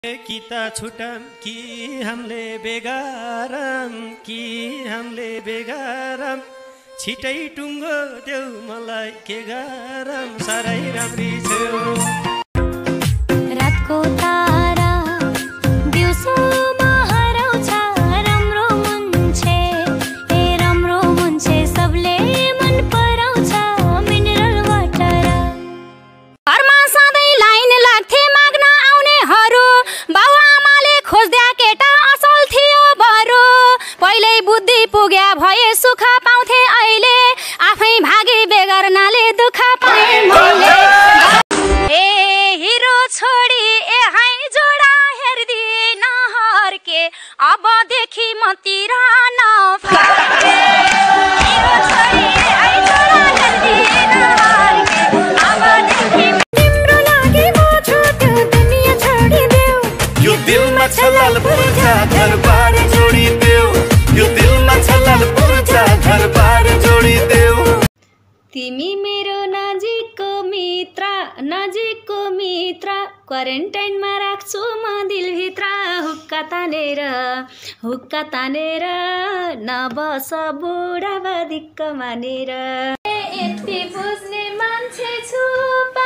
किता छुटन कि हामीले बेगारम छिटै टुङ्गो देऊ मलाई के गारम साह्रै राम्री छेउ रातको तारा दिउँसोमा हराउँछ राम्रो मुन्छे सबले मन पराउँछ मिनरल वाटर घरमा सधैँ लाइन लाग्थे माग्न आउनेहरू बाउ आमाले खोज्दा केटा असल थियो बरु पहिल्यै बुद्धि पुग्या भए सुख पाउँथे अहिले आफै भागे बेगर्नाले दुःख पाए मैले ए हिरो छोडी ए हाई जोडा हेर्दिन हर्के अबदेखि मतिर नफर्के हिरो छोडी ए हाई जोडा हेर्दिन हर्के अबदेखि तिम्रो लागि म छोड्यो दुनिया छोडिदेऊ यो दिलमा छलाल पुर्जा घरबार जोडिदेऊ यो दिलमा छलाल पुर्जा घरबार जोडिदेऊ तिमी मेरो नजिकको मित्र क्वारेन्टाइनमा राख्छु म दिलभित्र हुक्का तानेर नबस बुढा दिक्क मानेर यति बुझ्ने मान्छे छु